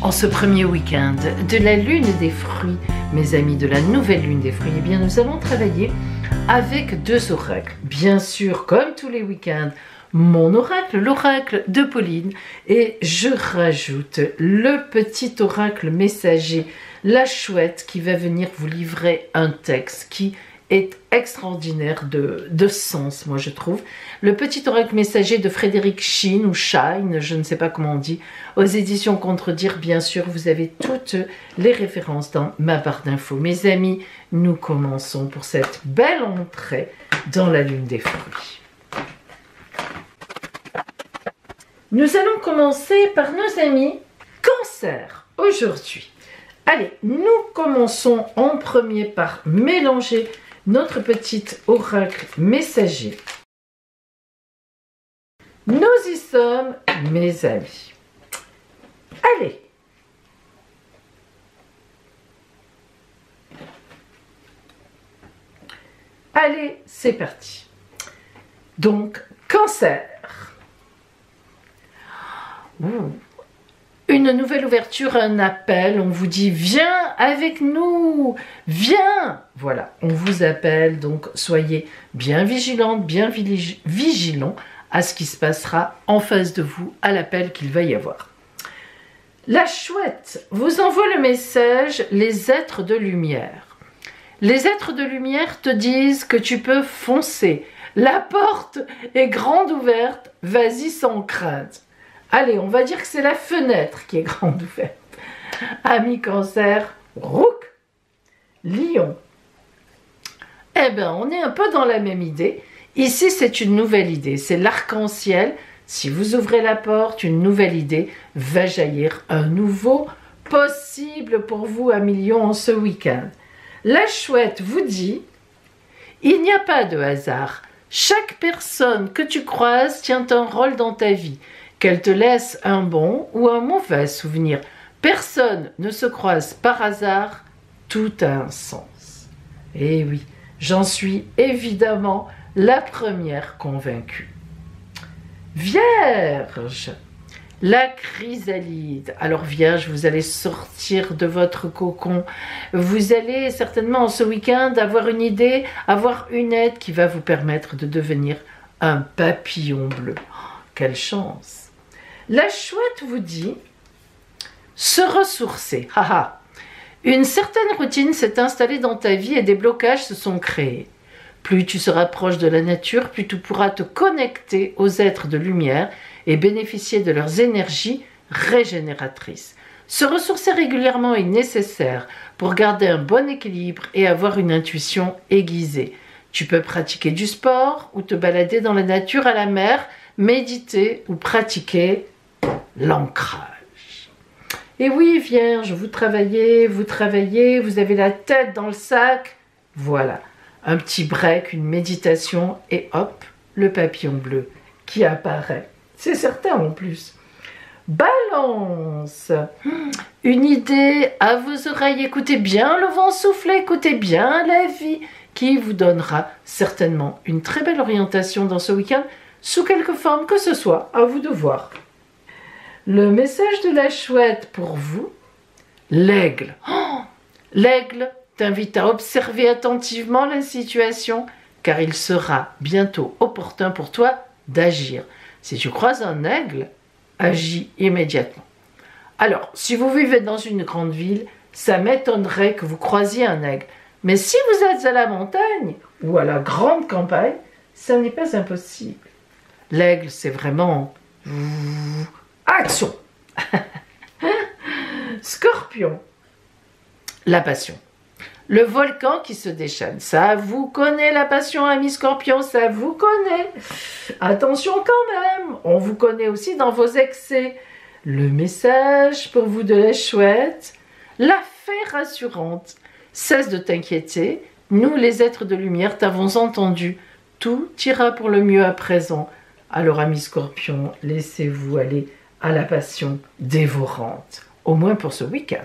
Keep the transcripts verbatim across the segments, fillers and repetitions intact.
En ce premier week-end de la lune des fruits, mes amis, de la nouvelle lune des fruits, eh bien nous allons travailler avec deux oracles. Bien sûr, comme tous les week-ends, mon oracle, l'oracle de Pauline, et je rajoute le petit oracle messager, la chouette, qui va venir vous livrer un texte qui est extraordinaire de, de sens, moi je trouve. Le petit oracle messager de Frédéric Shine, ou Shine, je ne sais pas comment on dit, aux éditions Contredire, bien sûr, vous avez toutes les références dans ma barre d'infos. Mes amis, nous commençons pour cette belle entrée dans la lune des fruits. Nous allons commencer par nos amis Cancer, aujourd'hui. Allez, nous commençons en premier par mélanger notre petit oracle messager. Nous y sommes, mes amis. Allez. Allez, c'est parti. Donc, Cancer. Ouh. Une nouvelle ouverture, un appel, on vous dit « Viens avec nous, viens !» Voilà, on vous appelle, donc soyez bien vigilante, bien vigilant à ce qui se passera en face de vous, à l'appel qu'il va y avoir. La chouette vous envoie le message « Les êtres de lumière ». Les êtres de lumière te disent que tu peux foncer. La porte est grande ouverte, vas-y sans crainte. Allez, on va dire que c'est la fenêtre qui est grande ouverte. Ami Cancer, Rouk, Lion. Eh bien, on est un peu dans la même idée. Ici, c'est une nouvelle idée. C'est l'arc-en-ciel. Si vous ouvrez la porte, une nouvelle idée va jaillir. Un nouveau possible pour vous, amis Lion, en ce week-end. La chouette vous dit, il n'y a pas de hasard. Chaque personne que tu croises tient un rôle dans ta vie. Qu'elle te laisse un bon ou un mauvais souvenir. Personne ne se croise par hasard, tout a un sens. Et oui, j'en suis évidemment la première convaincue. Vierge, la chrysalide. Alors Vierge, vous allez sortir de votre cocon. Vous allez certainement en ce week-end avoir une idée, avoir une aide qui va vous permettre de devenir un papillon bleu. Oh, quelle chance! La chouette vous dit se ressourcer. Haha. Une certaine routine s'est installée dans ta vie et des blocages se sont créés. Plus tu seras proche de la nature, plus tu pourras te connecter aux êtres de lumière et bénéficier de leurs énergies régénératrices. Se ressourcer régulièrement est nécessaire pour garder un bon équilibre et avoir une intuition aiguisée. Tu peux pratiquer du sport ou te balader dans la nature, à la mer, méditer ou pratiquer l'ancrage. Et oui, Vierge, vous travaillez, vous travaillez, vous avez la tête dans le sac. Voilà, un petit break, une méditation et hop, le papillon bleu qui apparaît. C'est certain en plus. Balance, une idée à vos oreilles. Écoutez bien le vent souffler, écoutez bien la vie qui vous donnera certainement une très belle orientation dans ce week-end, sous quelque forme que ce soit, à vous de voir. Le message de la chouette pour vous, l'aigle. Oh, l'aigle t'invite à observer attentivement la situation, car il sera bientôt opportun pour toi d'agir. Si tu croises un aigle, agis immédiatement. Alors, si vous vivez dans une grande ville, ça m'étonnerait que vous croisiez un aigle. Mais si vous êtes à la montagne ou à la grande campagne, ça n'est pas impossible. L'aigle, c'est vraiment action. Scorpion, la passion. Le volcan qui se déchaîne, ça vous connaît la passion, ami Scorpion, ça vous connaît. Attention quand même, on vous connaît aussi dans vos excès. Le message pour vous de la chouette, la fée rassurante. Cesse de t'inquiéter, nous les êtres de lumière t'avons entendu. Tout ira pour le mieux à présent. Alors, ami Scorpion, laissez-vous aller à la passion dévorante, au moins pour ce week-end.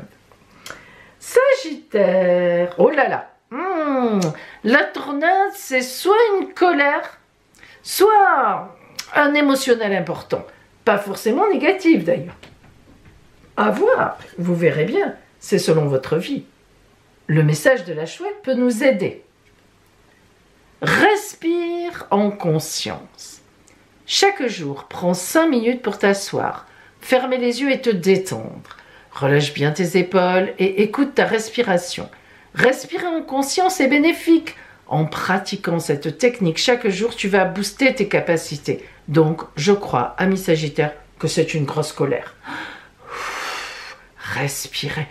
Sagittaire, oh là là, hmm, la tornade, c'est soit une colère, soit un émotionnel important, pas forcément négatif d'ailleurs. À voir, vous verrez bien, c'est selon votre vie. Le message de la chouette peut nous aider. Respire en conscience. Chaque jour, prends cinq minutes pour t'asseoir, fermer les yeux et te détendre. Relâche bien tes épaules et écoute ta respiration. Respirer en conscience est bénéfique. En pratiquant cette technique chaque jour, tu vas booster tes capacités. Donc, je crois, ami Sagittaire, que c'est une grosse colère. Respirez.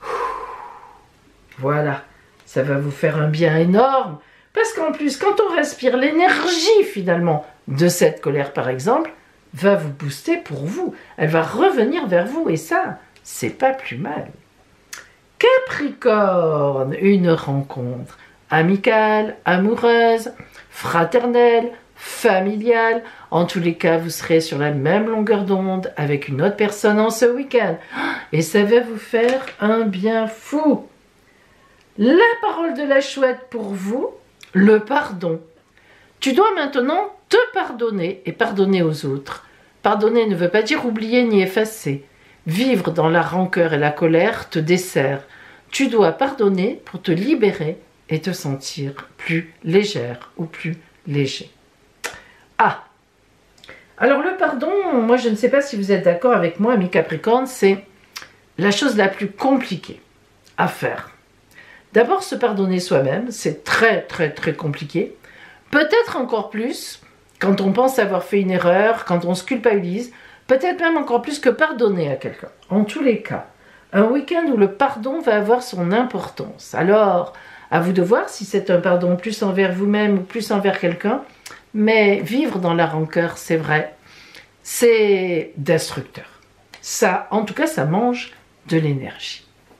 Voilà, ça va vous faire un bien énorme. Parce qu'en plus, quand on respire, l'énergie finalement de cette colère, par exemple, va vous booster pour vous. Elle va revenir vers vous et ça, c'est pas plus mal. Capricorne, une rencontre amicale, amoureuse, fraternelle, familiale. En tous les cas, vous serez sur la même longueur d'onde avec une autre personne en ce week-end. Et ça va vous faire un bien fou. La parole de la chouette pour vous, le pardon. Tu dois maintenant te pardonner et pardonner aux autres. Pardonner ne veut pas dire oublier ni effacer. Vivre dans la rancœur et la colère te dessert. Tu dois pardonner pour te libérer et te sentir plus légère ou plus léger. Ah! Alors le pardon, moi je ne sais pas si vous êtes d'accord avec moi, ami Capricorne, c'est la chose la plus compliquée à faire. D'abord, se pardonner soi-même, c'est très très très compliqué. Peut-être encore plus quand on pense avoir fait une erreur, quand on se culpabilise, peut-être même encore plus que pardonner à quelqu'un. En tous les cas, un week-end où le pardon va avoir son importance. Alors, à vous de voir si c'est un pardon plus envers vous-même ou plus envers quelqu'un, mais vivre dans la rancœur, c'est vrai, c'est destructeur. Ça, en tout cas, ça mange de l'énergie.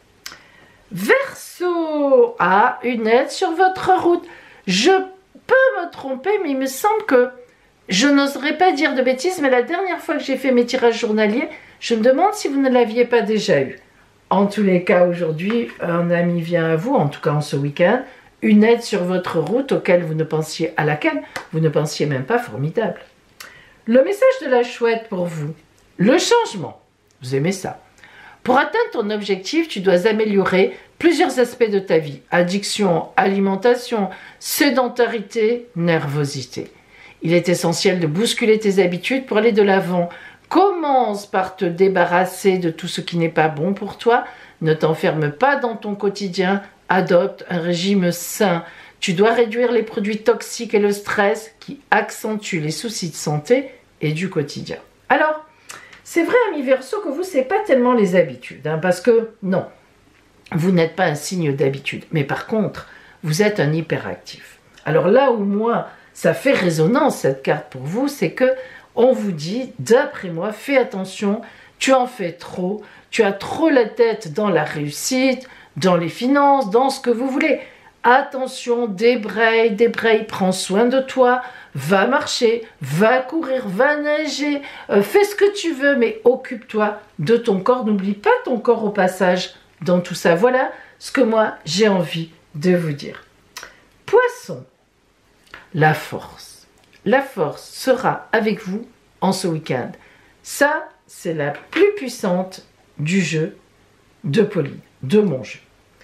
Verseau, ah, une aide sur votre route. Je peux me tromper, mais il me semble que je n'oserais pas dire de bêtises, mais la dernière fois que j'ai fait mes tirages journaliers, je me demande si vous ne l'aviez pas déjà eu. En tous les cas, aujourd'hui, un ami vient à vous, en tout cas en ce week-end, une aide sur votre route auquel vous ne pensiez, à laquelle vous ne pensiez même pas, formidable. Le message de la chouette pour vous, le changement. Vous aimez ça? Pour atteindre ton objectif, tu dois améliorer plusieurs aspects de ta vie. Addiction, alimentation, sédentarité, nervosité. Il est essentiel de bousculer tes habitudes pour aller de l'avant. Commence par te débarrasser de tout ce qui n'est pas bon pour toi. Ne t'enferme pas dans ton quotidien. Adopte un régime sain. Tu dois réduire les produits toxiques et le stress qui accentuent les soucis de santé et du quotidien. Alors, c'est vrai, ami Verseau, que vous, c'est pas tellement les habitudes, hein, parce que, non, vous n'êtes pas un signe d'habitude. Mais par contre, vous êtes un hyperactif. Alors là où moi, ça fait résonance, cette carte pour vous, c'est que on vous dit, d'après moi, fais attention, tu en fais trop, tu as trop la tête dans la réussite, dans les finances, dans ce que vous voulez. Attention, débraye, débraye, prends soin de toi, va marcher, va courir, va nager, euh, fais ce que tu veux, mais occupe-toi de ton corps. N'oublie pas ton corps au passage dans tout ça. Voilà ce que moi, j'ai envie de vous dire. Poisson, la force. La force sera avec vous en ce week-end. Ça, c'est la plus puissante du jeu de Pauline, de mon jeu.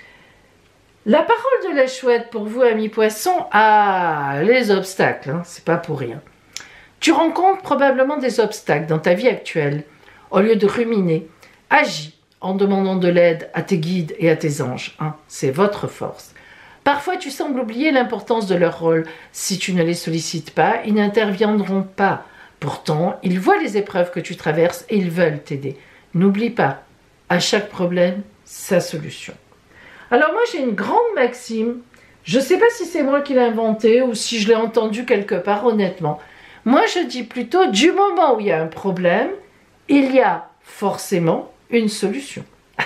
La parole de la chouette pour vous, amis poissons, ah, les obstacles, hein, c'est pas pour rien. Tu rencontres probablement des obstacles dans ta vie actuelle. Au lieu de ruminer, agis en demandant de l'aide à tes guides et à tes anges. Hein, c'est votre force. Parfois, tu sembles oublier l'importance de leur rôle. Si tu ne les sollicites pas, ils n'interviendront pas. Pourtant, ils voient les épreuves que tu traverses et ils veulent t'aider. N'oublie pas, à chaque problème, sa solution. Alors moi, j'ai une grande maxime. Je ne sais pas si c'est moi qui l'ai inventée ou si je l'ai entendue quelque part, honnêtement. Moi, je dis plutôt, du moment où il y a un problème, il y a forcément une solution.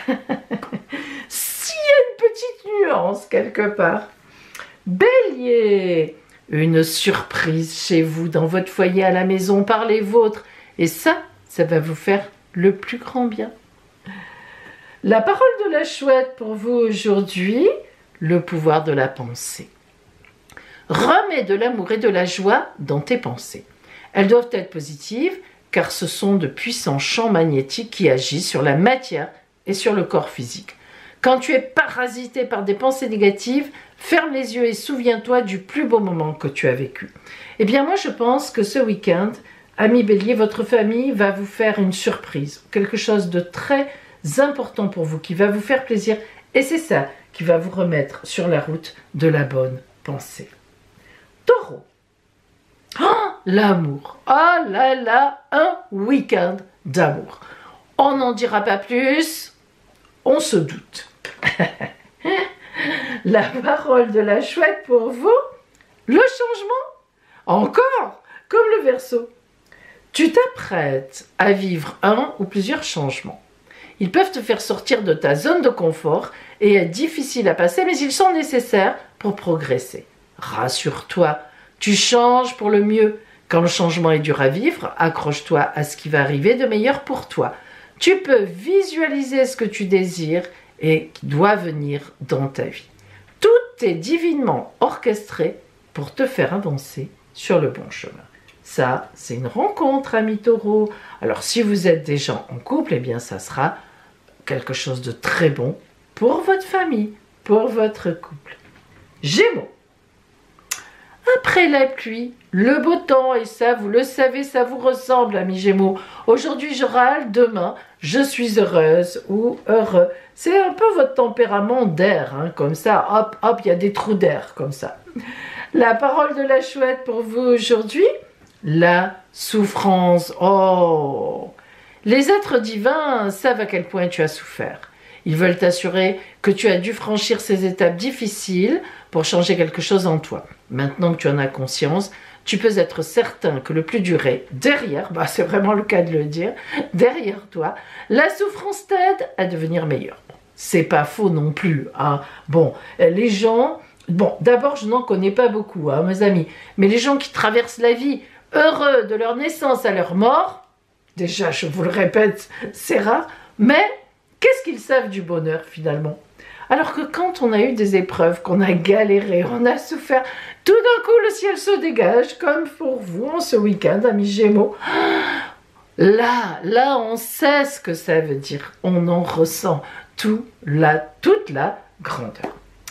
S'il y a une petite nuance quelque part. Bélier, une surprise chez vous, dans votre foyer, à la maison, par les vôtres. Et ça, ça va vous faire le plus grand bien. La parole de la chouette pour vous aujourd'hui, le pouvoir de la pensée. Remets de l'amour et de la joie dans tes pensées. Elles doivent être positives, car ce sont de puissants champs magnétiques qui agissent sur la matière et sur le corps physique. Quand tu es parasité par des pensées négatives, ferme les yeux et souviens-toi du plus beau moment que tu as vécu. Eh bien moi je pense que ce week-end, amis Bélier, votre famille va vous faire une surprise, quelque chose de très important pour vous, qui va vous faire plaisir, et c'est ça qui va vous remettre sur la route de la bonne pensée. Taureau. Oh, l'amour. Oh là là, un week-end d'amour. On n'en dira pas plus, on se doute. La parole de la chouette pour vous, le changement. Encore, comme le Verseau. Tu t'apprêtes à vivre un ou plusieurs changements. Ils peuvent te faire sortir de ta zone de confort et être difficiles à passer, mais ils sont nécessaires pour progresser. Rassure-toi, tu changes pour le mieux. Quand le changement est dur à vivre, accroche-toi à ce qui va arriver de meilleur pour toi. Tu peux visualiser ce que tu désires et qui doit venir dans ta vie. Tout est divinement orchestré pour te faire avancer sur le bon chemin. Ça, c'est une rencontre, amis taureaux. Alors, si vous êtes déjà en couple, eh bien, ça sera quelque chose de très bon pour votre famille, pour votre couple. Gémeaux. Après la pluie, le beau temps, et ça, vous le savez, ça vous ressemble, amis Gémeaux. Aujourd'hui, je râle, demain, je suis heureuse ou heureux. C'est un peu votre tempérament d'air, hein, comme ça, hop, hop, il y a des trous d'air, comme ça. La parole de la chouette pour vous aujourd'hui, la souffrance. Oh! Les êtres divins savent à quel point tu as souffert. Ils veulent t'assurer que tu as dû franchir ces étapes difficiles pour changer quelque chose en toi. Maintenant que tu en as conscience, tu peux être certain que le plus dur est derrière, bah c'est vraiment le cas de le dire, derrière toi. La souffrance t'aide à devenir meilleur. C'est pas faux non plus, hein. Bon, les gens... Bon, d'abord, je n'en connais pas beaucoup, hein, mes amis. Mais les gens qui traversent la vie heureux de leur naissance à leur mort, déjà, je vous le répète, c'est rare, mais qu'est-ce qu'ils savent du bonheur, finalement? Alors que quand on a eu des épreuves, qu'on a galéré, on a souffert, tout d'un coup, le ciel se dégage, comme pour vous, en ce week-end, amis Gémeaux. Là, là, on sait ce que ça veut dire. On en ressent tout la, toute la grandeur.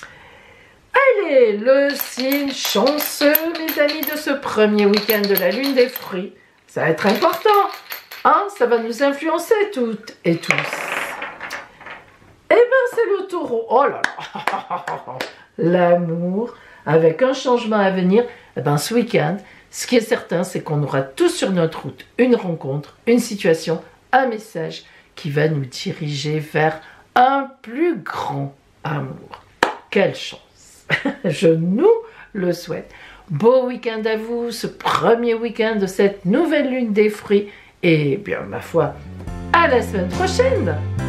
Allez, le signe chanceux, mes amis, de ce premier week-end de la lune des fruits. Ça va être important, hein? Ça va nous influencer toutes et tous. Eh bien, c'est le taureau. Oh là là, l'amour, avec un changement à venir. Eh bien, ce week-end, ce qui est certain, c'est qu'on aura tous sur notre route une rencontre, une situation, un message qui va nous diriger vers un plus grand amour. Quelle chance! Je nous le souhaite. Beau week-end à vous, ce premier week-end de cette nouvelle lune des fruits. Et bien, ma foi, à la semaine prochaine!